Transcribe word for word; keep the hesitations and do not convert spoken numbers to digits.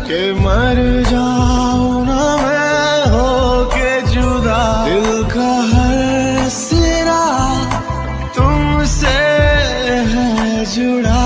के मर जाऊं ना मैं होके जुदा। दिल का हर सिरा तुमसे है जुड़ा।